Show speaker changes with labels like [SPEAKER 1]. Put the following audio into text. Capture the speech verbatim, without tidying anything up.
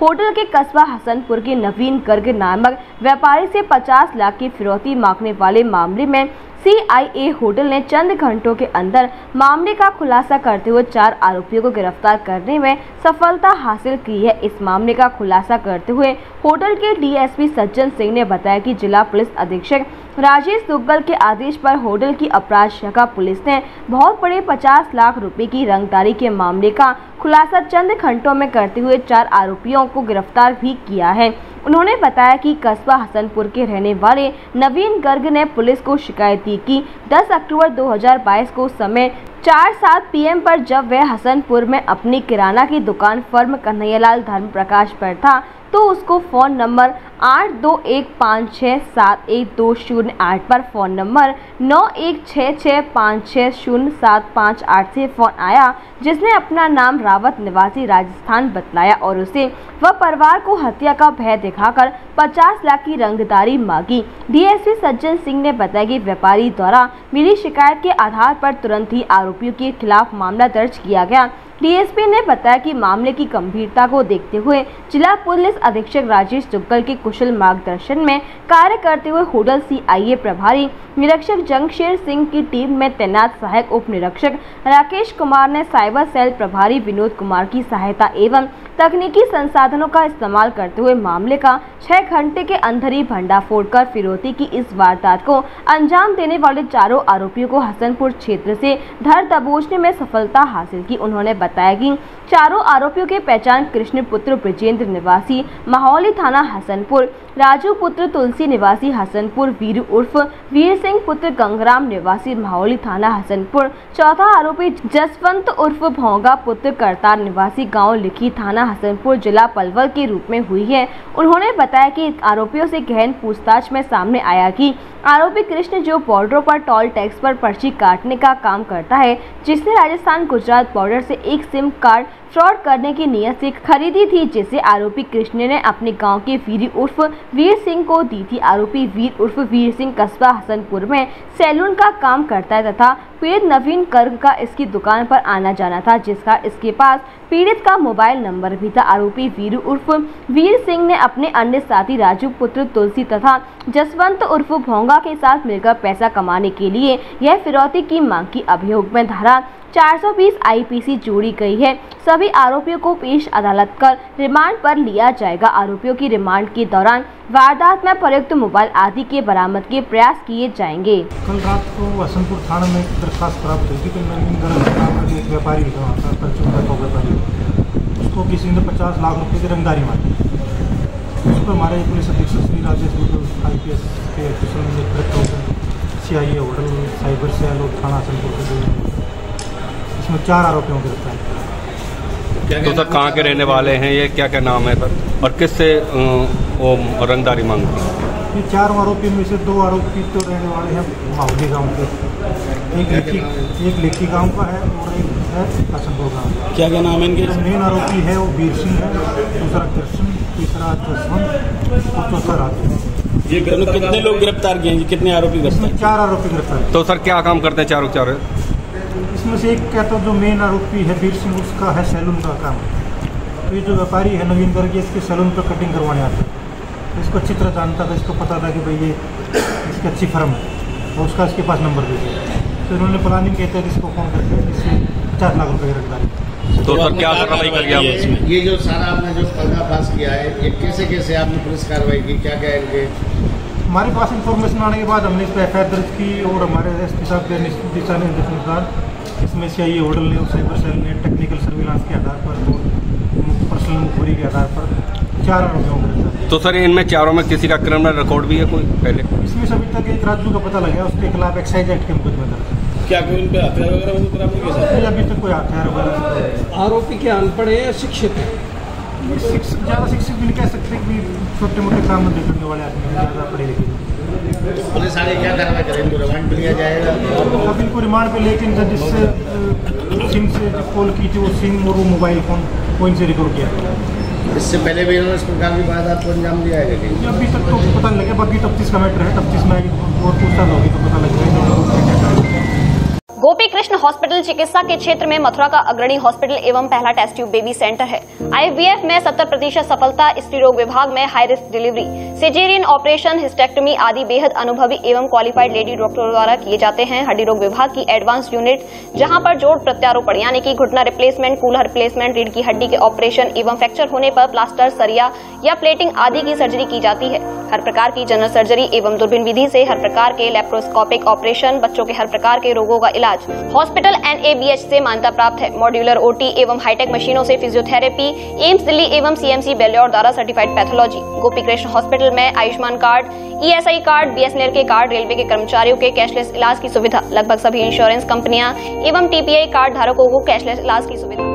[SPEAKER 1] Hotel के कस्बा हसनपुर के नवीन गर्ग नामक व्यापारी से पचास लाख की फिरौती मांगने वाले मामले में सी आई ए होटल ने चंद घंटों के अंदर मामले का खुलासा करते हुए चार आरोपियों को गिरफ्तार करने में सफलता हासिल की है। इस मामले का खुलासा करते हुए होटल के D S P Sajjan Singh ने बताया कि जिला पुलिस अधीक्षक राजेश दुग्गल के आदेश पर होटल की अपराध शाखा पुलिस ने बहुत बड़े पचास लाख रुपए की रंगदारी के मामले का खुलासा चंद घंटों में करते हुए चार आरोपियों को गिरफ्तार भी किया है। उन्होंने बताया कि कस्बा हसनपुर के रहने वाले नवीन गर्ग ने पुलिस को शिकायत दी कि दस अक्टूबर दो हज़ार बाईस को समय चार सात पी एम पर जब वह हसनपुर में अपनी किराना की दुकान फर्म कन्हैयालाल धर्म प्रकाश पर था तो उसको फोन नंबर आठ दो एक पाँच छः सात एक दो शून्य आठ पर फोन नंबर नौ एक छः छः पाँच छः शून्य सात पाँच आठ से फोन आया, जिसने अपना नाम रावत निवासी राजस्थान बतलाया और उसे वह परिवार को हत्या का भय दिखाकर पचास लाख की रंगदारी मांगी। D S P Sajjan Singh ने बताया कि व्यापारी द्वारा मिली शिकायत के आधार पर तुरंत ही आरोपियों के खिलाफ मामला दर्ज किया गया। डी एस पी ने बताया कि मामले की गंभीरता को देखते हुए जिला पुलिस अधीक्षक राजेश दुग्गल के कुशल मार्गदर्शन में कार्य करते हुए होटल सी आई ए प्रभारी निरीक्षक जंगशेर सिंह की टीम में तैनात सहायक उप निरीक्षक राकेश कुमार ने साइबर सेल प्रभारी विनोद कुमार की सहायता एवं तकनीकी संसाधनों का इस्तेमाल करते हुए मामले का छह घंटे के अंदर ही भंडाफोड़ कर फिरौती की इस वारदात को अंजाम देने वाले चारों आरोपियों को हसनपुर क्षेत्र से धर दबोचने में सफलता हासिल की। उन्होंने बताया कि चारों आरोपियों की पहचान कृष्ण पुत्र ब्रजेंद्र निवासी माहौली थाना हसनपुर, राजू पुत्र तुलसी निवासी हसनपुर, वीर उर्फ वीर सिंह पुत्र गंगराम निवासी माहौली थाना हसनपुर, चौथा आरोपी जसवंत उर्फ भोंगा पुत्र करतार निवासी गांव लिखी थाना हसनपुर जिला पलवल के रूप में हुई है। उन्होंने बताया कि आरोपियों से गहन पूछताछ में सामने आया कि आरोपी कृष्ण जो बॉर्डरों पर टोल टैक्स पर पर्ची काटने का काम करता है, जिसने राजस्थान गुजरात बॉर्डर से एक सिम कार्ड फ्रॉड करने की नीयत से खरीदी थी, जिसे आरोपी कृष्ण ने अपने गांव के वीर उर्फ वीर सिंह को दी थी। आरोपी वीर उर्फ वीर सिंह कस्बा हसनपुर में सैलून का काम करता है तथा पीड़ित नवीन गर्ग का इसकी दुकान पर आना जाना था, जिसका इसके पास पीड़ित का मोबाइल नंबर भी था। आरोपी वीर उर्फ वीर सिंह ने अपने अन्य साथी राजू पुत्र तुलसी तथा जसवंत उर्फ भोंगा के साथ मिलकर पैसा कमाने के लिए यह फिरौती की मांग की। अभियोग में धारा चार सौ बीस आई पी सी जोड़ी गई है। सभी आरोपियों को पेश अदालत कर रिमांड पर लिया जाएगा। आरोपियों की रिमांड के दौरान वारदात में प्रयुक्त मोबाइल आदि के बरामद के प्रयास किए जाएंगे।
[SPEAKER 2] कल रात को हसनपुर थाना में एक दरखास्त प्राप्त हुई थी कि नवीन गर्ग नाम का एक व्यापारी था, व्यापारी उसको किसी ने पचास लाख रुपए की रंगदारी मांगी। उस पर हमारे पुलिस अधीक्षक Shri Rajesh Duggal I P S के officer C I A hotel cyber cell और थाना हसनपुर के इसमें चार आरोपियों को गिरफ्तार किया।
[SPEAKER 3] तो सर कहाँ के रहने वाले हैं, ये क्या क्या नाम है सर, और किससे वो रंगदारी मांगती है?
[SPEAKER 2] ये चार आरोपियों में से दो आरोपी तो रहने वाले हैं माहौली गांव के, एक लेखी एक लेखी गांव का है और एक है हसनपुर गाँव।
[SPEAKER 4] क्या क्या नाम है इनके?
[SPEAKER 2] मेन आरोपी है वो वीर सिंह है, दूसरा कृष्ण, तीसरा जसवंत और चौथा राजू।
[SPEAKER 4] ये कितने लोग गिरफ्तार किए हैं? कितने आरोपी गिरफ्तार?
[SPEAKER 2] चार आरोपी गिरफ्तार।
[SPEAKER 3] तो सर क्या काम करते हैं चारों चारों?
[SPEAKER 2] इसमें से एक कहता जो मेन आरोपी है वीर सिंह, उसका है सैलून का काम। तो ये जो व्यापारी है नवीन गर्ग, इसके सैलून पर कटिंग करवाने आते हैं। तो इसको अच्छी तरह जानता था, इसको पता था कि भाई ये इसकी अच्छी फर्म है और उसका इसके पास नंबर भी है। तो इन्होंने प्लानिंग के तहत इसको फोन करके इससे पचास लाख रुपये की रंगदारी।
[SPEAKER 3] तो सर क्या कार्रवाई कर गया इसमें?
[SPEAKER 5] ये जो सारा आपने जो पर्दाफाश किया है, ये कैसे कैसे आपने पुलिस कार्रवाई की, क्या क्या इनके?
[SPEAKER 2] हमारे पास इंफॉर्मेशन आने के बाद हमने इस पर एफ आई आर दर्ज की और हमारे एस पी साहब के दिशा निर्देशानुसार इसमें से ये होटल ने और साइबर सेल ने टेक्निकल सर्विलांस के आधार पर और पर्सनल मुखबरी के आधार पर चार आरोपियों को।
[SPEAKER 3] तो सर इनमें चारों में किसी का क्रिमिनल रिकॉर्ड भी है कोई पहले?
[SPEAKER 2] इसमें सभी तक एक राजू का पता लगा, उसके खिलाफ एक्साइज एक्ट के मुकदमे दर्ज।
[SPEAKER 4] क्या कोई इन पे हथियार वगैरह?
[SPEAKER 2] अभी तक कोई हथियार वगैरह।
[SPEAKER 4] आरोपी के अनपढ़ है या शिक्षित है?
[SPEAKER 2] शिक्षित ज़्यादा शिक्षित भी नहीं कह सकते कि छोटे मोटे काम में करने वाले आदमी ज़्यादा पढ़े लिखे।
[SPEAKER 5] पुलिस आगे क्या कार्रवाई करें, इनको रिमांड पे लिया जाएगा?
[SPEAKER 2] अब इनको रिमांड पे लेकिन जिससे सिम से जो कॉल की थी वो सिम और वो मोबाइल फोन वो इनसे रिकॉर्ड किया।
[SPEAKER 5] इससे पहले भी इन्होंने इस प्रकार की वारदात को अंजाम दिया है?
[SPEAKER 2] अभी तक तो पता नहीं लगे, बाकी तफ्तीश का मैटर है, तफ्तीश में और पूछताछ होगी तो पता लग जाएगा।
[SPEAKER 1] गोपी
[SPEAKER 6] कृष्ण हॉस्पिटल चिकित्सा के क्षेत्र में मथुरा का अग्रणी हॉस्पिटल एवं पहला टेस्ट ट्यूब बेबी सेंटर है। आईवीएफ में सत्तर प्रतिशत सफलता, स्त्री रोग विभाग में high risk delivery, caesarean operation, hysterectomy आदि बेहद अनुभवी एवं क्वालिफाइड लेडी डॉक्टरों द्वारा किए जाते हैं। हड्डी रोग विभाग की एडवांस यूनिट, जहां पर जोड़ प्रत्यारोपण यानी कि घुटना रिप्लेसमेंट, कूल्हा रिप्लेसमेंट, रीढ़ की हड्डी के ऑपरेशन एवं फ्रैक्चर होने पर प्लास्टर, सरिया या प्लेटिंग आदि की सर्जरी की जाती है। हर प्रकार की जनरल सर्जरी एवं दूरबीन विधि से हर प्रकार के लेप्रोस्कोपिक ऑपरेशन, बच्चों के हर प्रकार के रोगों का इलाज। हॉस्पिटल एनएबीएच से मान्यता प्राप्त है। मॉड्यूलर ओटी एवं हाईटेक मशीनों से फिजियोथेरेपी, एम्स दिल्ली एवं सीएमसी बेल्योर द्वारा certified pathology. Gopi Krishna hospital में Ayushman card, ESI card, BSNL के कार्ड, रेलवे के कर्मचारियों के कैशलेस इलाज की सुविधा। लगभग सभी इंश्योरेंस कंपनियां एवं टीपीआई कार्ड धारकों को कैशलेस इलाज की सुविधा।